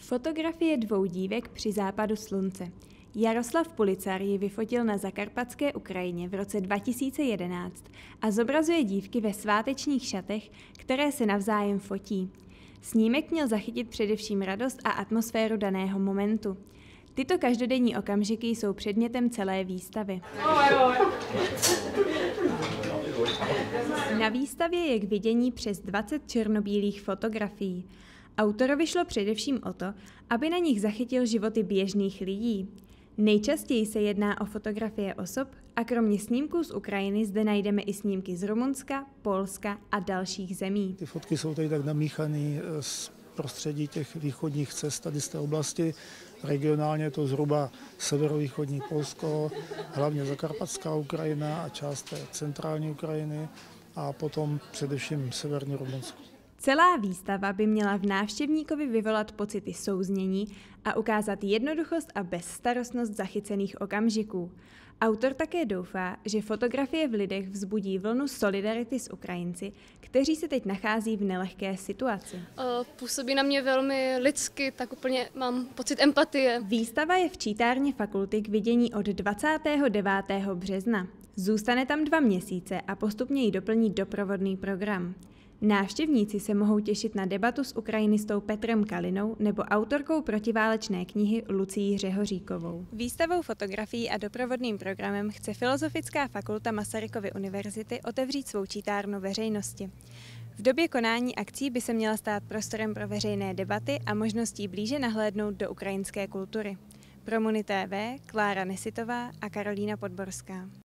Fotografie dvou dívek při západu slunce. Jaroslav Policar ji vyfotil na zakarpatské Ukrajině v roce 2011 a zobrazuje dívky ve svátečních šatech, které se navzájem fotí. Snímek měl zachytit především radost a atmosféru daného momentu. Tyto každodenní okamžiky jsou předmětem celé výstavy. Na výstavě je k vidění přes 20 černobílých fotografií. Autorovi šlo především o to, aby na nich zachytil životy běžných lidí. Nejčastěji se jedná o fotografie osob a kromě snímků z Ukrajiny zde najdeme i snímky z Rumunska, Polska a dalších zemí. Ty fotky jsou tady tak namíchané z prostředí těch východních cest tady z té oblasti. Regionálně je to zhruba severovýchodní Polsko, hlavně zakarpatská Ukrajina a část té centrální Ukrajiny a potom především severní Rumunsko. Celá výstava by měla v návštěvníkovi vyvolat pocity souznění a ukázat jednoduchost a bezstarostnost zachycených okamžiků. Autor také doufá, že fotografie v lidech vzbudí vlnu solidarity s Ukrajinci, kteří se teď nachází v nelehké situaci. Působí na mě velmi lidsky, tak úplně mám pocit empatie. Výstava je v čítárně fakulty k vidění od 29. března. Zůstane tam 2 měsíce a postupně ji doplní doprovodný program. Návštěvníci se mohou těšit na debatu s ukrajinistou Petrem Kalinou nebo autorkou protiválečné knihy Lucií Řehoříkovou. Výstavou fotografií a doprovodným programem chce Filozofická fakulta Masarykovy univerzity otevřít svou čítárnu veřejnosti. V době konání akcí by se měla stát prostorem pro veřejné debaty a možností blíže nahlédnout do ukrajinské kultury. Pro Muni TV Klára Nesitová a Karolína Podborská.